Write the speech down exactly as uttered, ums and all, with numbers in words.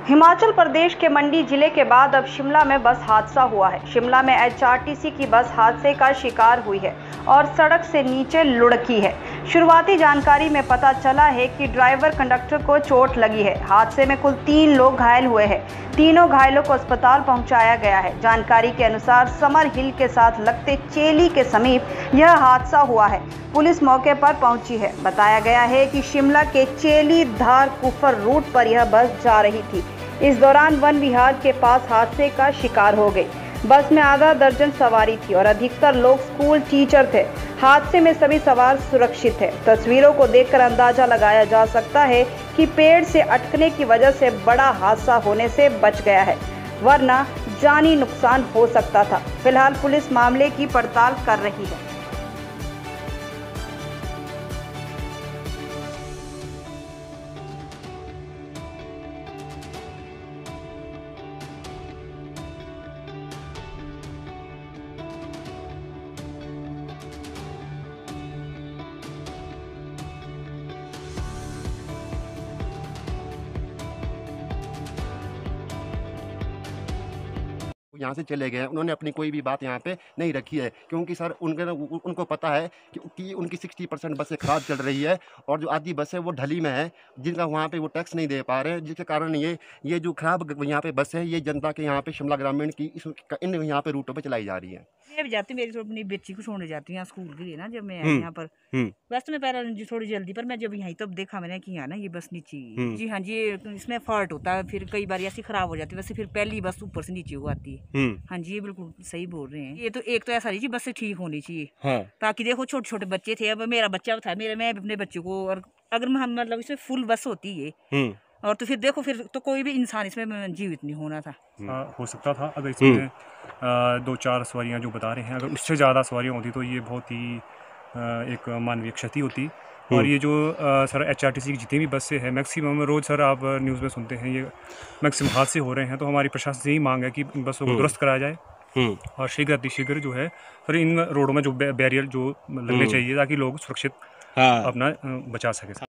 हिमाचल प्रदेश के मंडी जिले के बाद अब शिमला में बस हादसा हुआ है। शिमला में एचआरटीसी की बस हादसे का शिकार हुई है और सड़क से नीचे लुढ़की है। शुरुआती जानकारी में पता चला है कि ड्राइवर कंडक्टर को चोट लगी है। हादसे में कुल तीन लोग घायल हुए हैं। तीनों घायलों को अस्पताल पहुंचाया गया है। जानकारी के अनुसार समर हिल के साथ लगते चेली के समीप यह हादसा हुआ है। पुलिस मौके पर पहुंची है। बताया गया है कि शिमला के चेली धार कुफर रूट पर यह बस जा रही थी। इस दौरान वन विहार के पास हादसे का शिकार हो गई। बस में आधा दर्जन सवारी थी और अधिकतर लोग स्कूल टीचर थे। हादसे में सभी सवार सुरक्षित है। तस्वीरों को देखकर अंदाजा लगाया जा सकता है कि पेड़ से अटकने की वजह से बड़ा हादसा होने से बच गया है, वरना जानी नुकसान हो सकता था। फिलहाल पुलिस मामले की पड़ताल कर रही है। यहाँ से चले गए। उन्होंने अपनी कोई भी बात यहाँ पे नहीं रखी है, क्योंकि सर उनके उनको पता है कि, कि उनकी साठ परसेंट बसें ख़राब चल रही है और जो आधी बसें वो ढली में है, जिनका वहाँ पे वो टैक्स नहीं दे पा रहे हैं, जिसके कारण ये ये जो ख़राब यहाँ पे बस है, ये जनता के यहाँ पे शिमला ग्रामीण की इस इन यहाँ पे रूटों पे चलाई जा रही है। मैं भी जाती मेरी अपनी बच्ची को छोड़ने जाती हूँ स्कूल के लिए ना, जब मैं यहाँ पर वैसे मैं पहले थोड़ी जल्दी, पर मैं जब यहीं तब देखा मैंने कि यहाँ ना ये बस नीचे, जी हाँ जी, इसमें फॉल्ट होता है, फिर कई बार ऐसी खराब हो जाती है। वैसे फिर पहली बस ऊपर से नीचे को आती है। हाँ जी, ये बिल्कुल सही बोल रहे हैं। ये तो एक तो ऐसा नहीं जी, बसें ठीक होनी चाहिए। हाँ। ताकि देखो छोटे छोटे बच्चे थे, अब मेरा बच्चा था, मेरे मैं अपने बच्चे को, और अगर मतलब इसमें फुल बस होती है और तो फिर देखो फिर तो कोई भी इंसान इसमें जीवित नहीं होना था। आ, हो सकता था अगर इसमें आ, दो चार सवारियां जो बता रहे हैं, अगर उससे ज़्यादा सवारियां होती तो ये बहुत ही आ, एक मानवीय क्षति होती। और ये जो आ, सर एचआरटीसी की जितनी भी बसें हैं, मैक्सिमम रोज़ सर आप न्यूज़ में सुनते हैं ये मैक्सिमम हादसे हो रहे हैं। तो हमारी प्रशासन से यही मांग है कि इन बसों को दुरुस्त कराया जाए और शीघ्र अतिशीघ्र जो है सर इन रोडों में जो बैरियर जो लगने चाहिए, ताकि लोग सुरक्षित अपना बचा सकें।